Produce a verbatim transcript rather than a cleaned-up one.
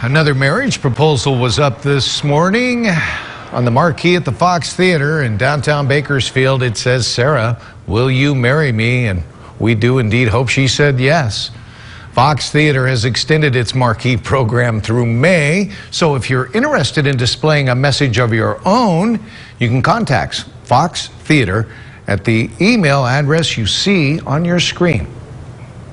Another marriage proposal was up this morning on the marquee at the Fox Theater in downtown Bakersfield. It says, "Sarah, will you marry me?" And we do indeed hope she said yes. Fox Theater has extended its marquee program through May, so if you're interested in displaying a message of your own, you can contact Fox Theater at the email address you see on your screen.